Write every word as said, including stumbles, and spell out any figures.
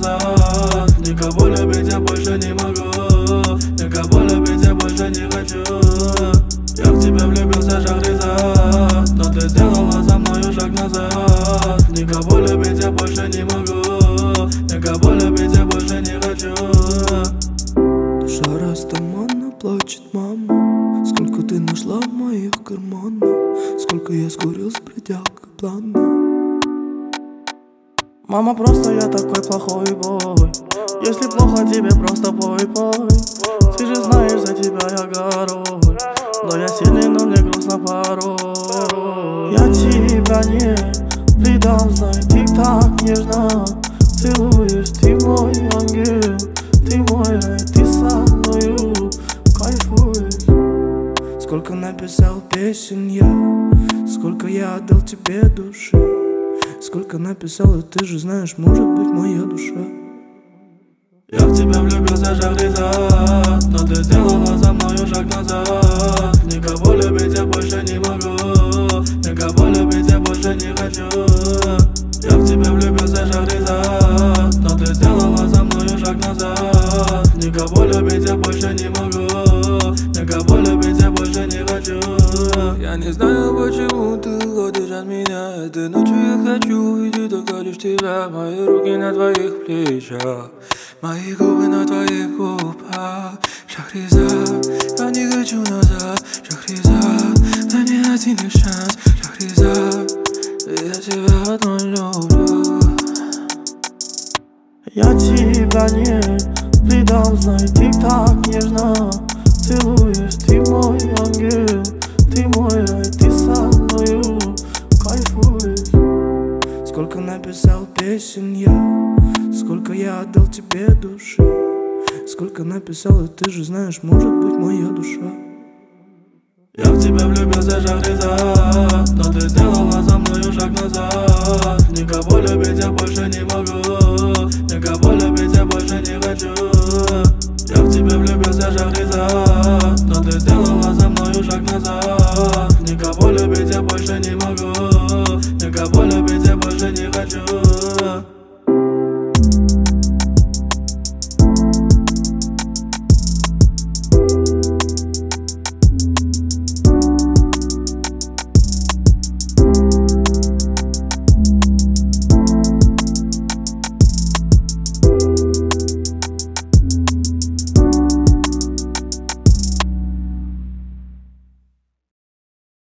назад. Никого любить я больше не могу, никого любить я больше не хочу. Я в тебя влюбился, Шахризад, но ты сделала за мною шаг назад. Никого любить я больше не могу, никого любить я больше не хочу. Душа растаманна, плачет мама. Сколько ты нашла в моих карманах, сколько я скурил с пределька плана. Мама, просто я такой плохой бой. Если плохо тебе, просто пой, пой. Ты же знаешь, за тебя я горой, но я сильный, но мне грустно порой. Я тебя не предал, знай, ты так нежно целуешь. Ты мой ангел, ты мой рай, ты со мною кайфуешь. Сколько написал песен я, сколько я отдал тебе души, сколько написал, и ты же знаешь, может быть, моя душа. Я в тебя влюбился, Шахризад, но ты сделала за мною шаг назад. Никого любить я больше не могу, никого любить я больше не хочу. Я в тебя влюбился, Шахризад, но ты сделала за мною шаг назад. Никого любить я больше не могу, никого любить я больше не хочу. Я не знаю, почему ты уходишь от меня. Этой ночью я хочу увидеть только лишь тебя. Мои руки на твоих плечах, мои губы на твоих губах. Шахризад, я не хочу назад. Шахризад, дай мне один лишь шанс. Шахризад, я тебя одну люблю. Я тебя не предал, знай, ты так нежно целуешь. Ты мой ангел, ты мой рай, ты со мною кайфуешь. Сколько написал песен я, сколько я отдал тебе души, сколько написал, и ты же знаешь, может быть, моя душа. Я в тебя влюбился, Шахризад, но ты сделала за мною шаг назад. Никого любить я больше не могу,